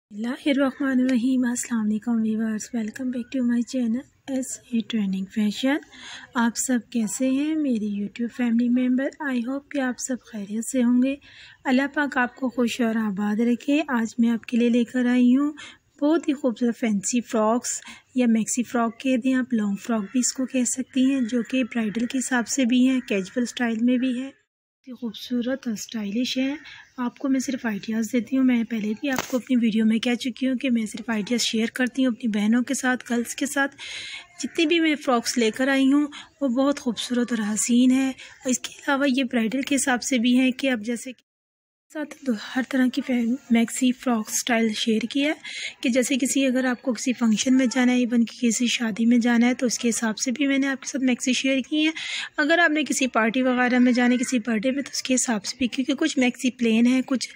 बिस्मिल्लाहिर्रहमानिर्रहीम। अस्सलाम वालेकुम viewers, welcome back to my channel SE trending fashion. आप सब कैसे हैं मेरी YouTube family member? I hope कि आप सब खैरियत से होंगे। अल्लाह पाक आपको खुश और आबाद रखे। आज मैं आपके लिए लेकर आई हूँ बहुत ही खूबसूरत फैंसी फ्रॉक्स या मैक्सी फ्रॉक कह दें आप, लॉन्ग फ्रॉक भी इसको कह सकती हैं, जो कि ब्राइडल के हिसाब से भी हैं, कैजुअल स्टाइल में भी है, खूबसूरत और स्टाइलिश है। आपको मैं सिर्फ आइडियाज़ देती हूँ। मैं पहले भी आपको अपनी वीडियो में कह चुकी हूँ कि मैं सिर्फ आइडियाज़ शेयर करती हूँ अपनी बहनों के साथ, गर्ल्स के साथ। जितनी भी मैं फ़्रॉक्स लेकर आई हूँ वो बहुत खूबसूरत और हसीन है। और इसके अलावा ये ब्राइडल के हिसाब से भी है कि अब जैसे साथ हर तरह की मैक्सी फ्रॉक स्टाइल शेयर किया है कि जैसे किसी अगर आपको किसी फंक्शन में जाना है, इवन किसी शादी में जाना है, तो उसके हिसाब से भी मैंने आपके साथ मैक्सी शेयर की है। अगर आपने किसी पार्टी वगैरह में जाना है, किसी बर्थडे में, तो उसके हिसाब से भी, क्योंकि कुछ मैक्सी प्लेन है, कुछ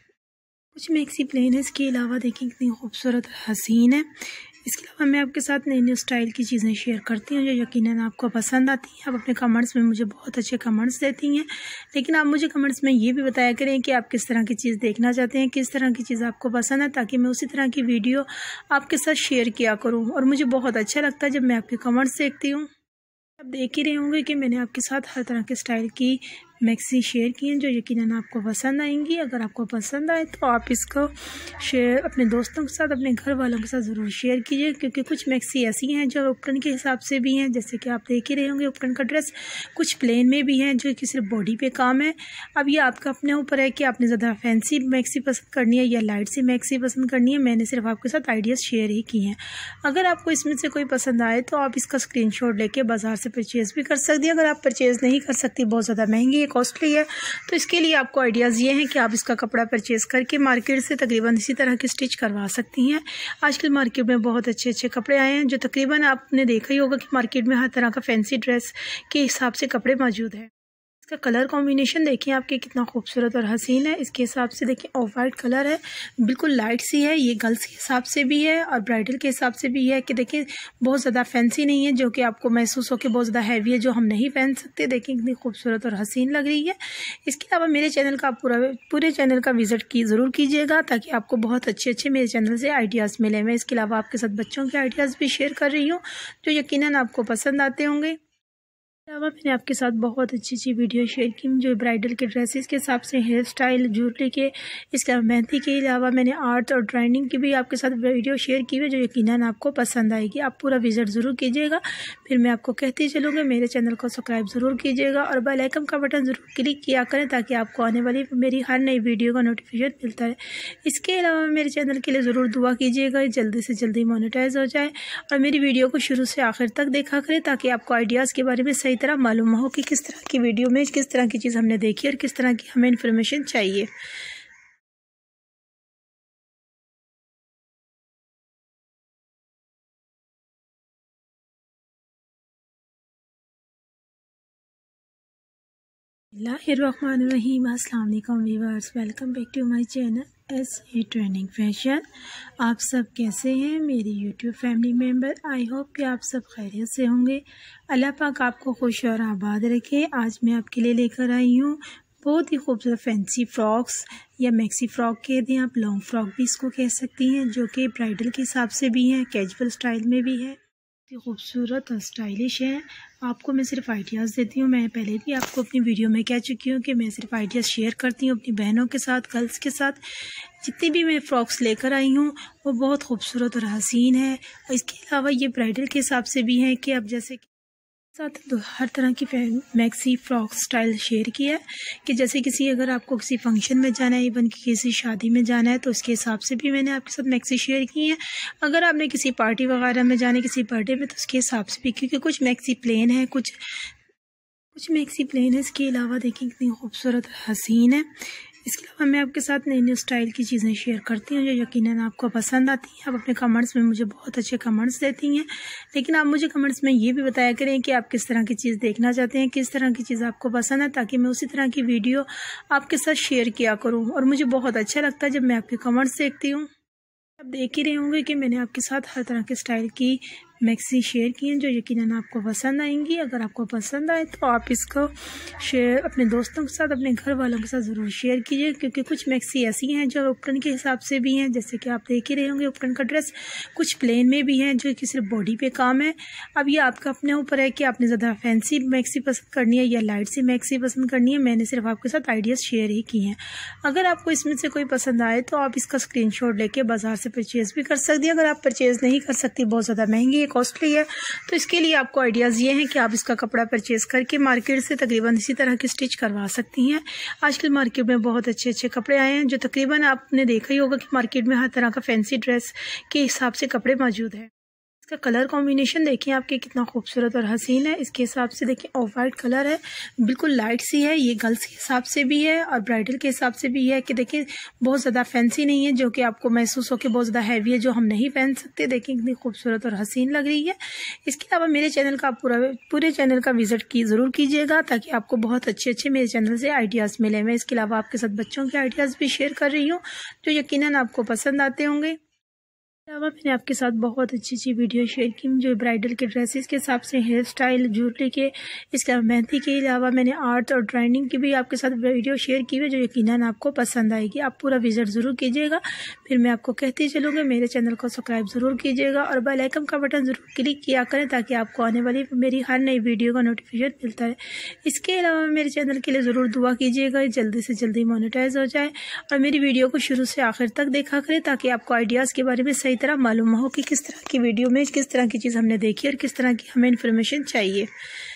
मैक्सी प्लेन है। इसके अलावा देखिए कितनी खूबसूरत हसीन है। इसके अलावा मैं आपके साथ नई नई स्टाइल की चीज़ें शेयर करती हूँ जो यकीनन आपको पसंद आती हैं। आप अपने कमेंट्स में मुझे बहुत अच्छे कमेंट्स देती हैं, लेकिन आप मुझे कमेंट्स में ये भी बताया करें कि आप किस तरह की चीज़ देखना चाहते हैं, किस तरह की चीज़ आपको पसंद है, ताकि मैं उसी तरह की वीडियो आपके साथ शेयर किया करूँ। और मुझे बहुत अच्छा लगता है जब मैं आपके कमेंट्स देखती हूँ। आप देख ही रहे होंगे कि मैंने आपके साथ हर तरह के स्टाइल की मैक्सी शेयर की हैं जो यकीनन आपको पसंद आएंगी। अगर आपको पसंद आए तो आप इसको शेयर अपने दोस्तों के साथ, अपने घर वालों के साथ ज़रूर शेयर कीजिए, क्योंकि कुछ मैक्सी ऐसी हैं जो उपकरण के हिसाब से भी हैं, जैसे कि आप देख ही रहे होंगे उपकरण का ड्रेस। कुछ प्लेन में भी हैं जो कि सिर्फ बॉडी पे काम है। अब ये आपका अपने ऊपर है कि आपने ज़्यादा फैंसी मैक्सी पसंद करनी है या लाइट सी मैक्सी पसंद करनी है। मैंने सिर्फ आपके साथ आइडियाज़ शेयर ही की हैं। अगर आपको इसमें से कोई पसंद आए तो आप इसका स्क्रीनशॉट लेके बाज़ार से परचेज़ भी कर सकती हैं। अगर आप परचेज़ नहीं कर सकती, बहुत ज़्यादा महंगी है, कॉस्टली है, तो इसके लिए आपको आइडियाज़ ये हैं कि आप इसका कपड़ा परचेज़ करके मार्केट से तकरीबन इसी तरह की स्टिच करवा सकती हैं। आजकल मार्केट में बहुत अच्छे अच्छे कपड़े आए हैं, जो तकरीबन आपने देखा ही होगा कि मार्केट में हर तरह का फैंसी ड्रेस के हिसाब से कपड़े मौजूद हैं। इसका कलर कॉम्बिनेशन देखिए आपके कितना खूबसूरत और हसीन है। इसके हिसाब से देखिए ऑफ वाइट कलर है, बिल्कुल लाइट सी है। ये गर्ल्स के हिसाब से भी है और ब्राइडल के हिसाब से भी है कि देखिए बहुत ज़्यादा फैंसी नहीं है, जो कि आपको महसूस हो कि बहुत ज़्यादा हैवी है, जो हम नहीं पहन सकते। देखिए कितनी खूबसूरत और हसीन लग रही है। इसके अलावा मेरे चैनल का आप पूरे चैनल का विज़िट ज़रूर कीजिएगा, ताकि आपको बहुत अच्छे मेरे चैनल से आइडियाज़ मिले। मैं इसके अलावा आपके साथ बच्चों के आइडियाज़ भी शेयर कर रही हूँ जो यकीनन आपको पसंद आते होंगे। अलावा मैंने आपके साथ बहुत अच्छी वीडियो शेयर की जो ब्राइडल के ड्रेसेस के हिसाब से, हेयर स्टाइल, ज्वेलरी के, इसके अलावा मेहंदी के अलावा मैंने आर्ट और ड्राइंग की भी आपके साथ वीडियो शेयर की है जो यकीनन आपको पसंद आएगी। आप पूरा विजिट ज़रूर कीजिएगा। फिर मैं आपको कहती चलूँगी मेरे चैनल को सब्सक्राइब ज़रूर कीजिएगा और बेल आइकन का बटन ज़रूर क्लिक किया करें, ताकि आपको आने वाली मेरी हर नई वीडियो का नोटिफिकेशन मिलता है। इसके अलावा मेरे चैनल के लिए ज़रूर दुआ कीजिएगा, जल्दी से जल्दी मोनेटाइज हो जाए, और मेरी वीडियो को शुरू से आखिर तक देखा करें, ताकि आपको आइडियाज़ के बारे में सही तरह मालूम हो कि किस तरह की वीडियो में किस तरह की चीज़ हमने देखी और किस तरह की हमें इन्फॉर्मेशन चाहिए। बिस्मिल्लाहिर्रहमानिर्रहीम। अस्सलाम वालेकुम viewers, welcome back to my channel SE trending fashion. आप सब कैसे हैं मेरी YouTube family member? I hope कि आप सब खैरियत से होंगे। अल्लाह पाक आपको खुश और आबाद रखे। आज मैं आपके लिए लेकर आई हूँ बहुत ही खूबसूरत फैंसी फ्रॉक्स या मैक्सी फ्रॉक कह दें आप, लॉन्ग फ्रॉक भी इसको कह सकती हैं, जो कि ब्राइडल के हिसाब से भी हैं, कैजुअल स्टाइल में भी है, खूबसूरत और स्टाइलिश है। आपको मैं सिर्फ आइडियाज़ देती हूँ। मैं पहले भी आपको अपनी वीडियो में कह चुकी हूँ कि मैं सिर्फ आइडियाज़ शेयर करती हूँ अपनी बहनों के साथ, गर्ल्स के साथ। जितनी भी मैं फ़्रॉक्स लेकर आई हूँ वो बहुत खूबसूरत और हसीन है। और इसके अलावा ये ब्राइडल के हिसाब से भी है कि अब जैसे साथ हर तरह की मैक्सी फ्रॉक स्टाइल शेयर किया है कि जैसे किसी अगर आपको किसी फंक्शन में जाना है, इवन किसी शादी में जाना है, तो उसके हिसाब से भी मैंने आपके साथ मैक्सी शेयर की हैं। अगर आपने किसी पार्टी वगैरह में जाना है, किसी बर्थडे में, तो उसके हिसाब से भी, क्योंकि कुछ मैक्सी प्लेन है, कुछ मैक्सी प्लेन है। इसके अलावा देखिए कितनी खूबसूरत हसीन है। इसके अलावा मैं आपके साथ नई नई स्टाइल की चीज़ें शेयर करती हूँ जो यकीनन आपको पसंद आती हैं। आप अपने कमेंट्स में मुझे बहुत अच्छे कमेंट्स देती हैं, लेकिन आप मुझे कमेंट्स में ये भी बताया करें कि आप किस तरह की चीज़ देखना चाहते हैं, किस तरह की चीज़ आपको पसंद है, ताकि मैं उसी तरह की वीडियो आपके साथ शेयर किया करूँ। और मुझे बहुत अच्छा लगता है जब मैं आपके कमेंट्स देखती हूँ। आप देख ही रहे होंगे कि मैंने आपके साथ हर तरह के स्टाइल की मैक्सी शेयर की हैं जो यकीनन आपको पसंद आएंगी। अगर आपको पसंद आए तो आप इसको शेयर अपने दोस्तों के साथ, अपने घर वालों के साथ ज़रूर शेयर कीजिए, क्योंकि कुछ मैक्सी ऐसी हैं जो उपकरण के हिसाब से भी हैं, जैसे कि आप देख ही रहे होंगे उपकरण का ड्रेस, कुछ प्लेन में भी हैं जो कि सिर्फ बॉडी पे काम है। अब ये आपका अपने ऊपर है कि आपने ज़्यादा फैंसी मैक्सी पसंद करनी है या लाइट सी मैक्सी पसंद करनी है। मैंने सिर्फ आपके साथ आइडियाज़ शेयर ही की हैं। अगर आपको इसमें से कोई पसंद आए तो आप इसका स्क्रीनशॉट लेके बाज़ार से परचेज़ भी कर सकती हैं। अगर आप परचेज़ नहीं कर सकती, बहुत ज़्यादा महंगी है, कॉस्टली है, तो इसके लिए आपको आइडियाज़ ये हैं कि आप इसका कपड़ा परचेज़ करके मार्केट से तकरीबन इसी तरह की स्टिच करवा सकती हैं। आजकल मार्केट में बहुत अच्छे अच्छे कपड़े आए हैं जो तकरीबन आपने देखा ही होगा कि मार्केट में हर तरह का फैंसी ड्रेस के हिसाब से कपड़े मौजूद हैं। इसका कलर कॉम्बिनेशन देखिए आपके कितना खूबसूरत और हसीन है। इसके हिसाब से देखिए ऑफ वाइट कलर है, बिल्कुल लाइट सी है। ये गर्ल्स के हिसाब से भी है और ब्राइडल के हिसाब से भी है कि देखिए बहुत ज़्यादा फैंसी नहीं है जो कि आपको महसूस हो कि बहुत ज़्यादा हैवी है, जो हम नहीं पहन सकते। देखिए कितनी खूबसूरत और हसीन लग रही है। इसके अलावा मेरे चैनल का आप पूरे चैनल का विजिट ज़रूर कीजिएगा ताकि आपको बहुत अच्छे मेरे चैनल से आइडियाज़ मिले। मैं इसके अलावा आपके साथ बच्चों के आइडियाज़ भी शेयर कर रही हूँ जो यकीनन आपको पसंद आते होंगे। अलावा मैंने आपके साथ बहुत अच्छी वीडियो शेयर की जो ब्राइडल के ड्रेसेस के हिसाब से, हेयर स्टाइल, ज्वेलरी के, इसके अलावा मेहंदी के अलावा मैंने आर्ट और ड्राइंग की भी आपके साथ वीडियो शेयर की है जो यकीनन आपको पसंद आएगी। आप पूरा विजिट ज़रूर कीजिएगा। फिर मैं आपको कहती चलूँगी मेरे चैनल को सब्सक्राइब ज़रूर कीजिएगा और बेल आइकन का बटन ज़रूर क्लिक किया करें ताकि आपको आने वाली मेरी हर नई वीडियो का नोटिफिकेशन मिलता है। इसके अलावा मेरे चैनल के लिए ज़रूर दुआ कीजिएगा जल्दी से जल्दी मोनेटाइज हो जाए और मेरी वीडियो को शुरू से आखिर तक देखा करें ताकि आपको आइडियाज़ के बारे में सही तरह मालूम हो कि किस तरह की वीडियो में किस तरह की चीज़ हमने देखी और किस तरह की हमें इन्फॉर्मेशन चाहिए।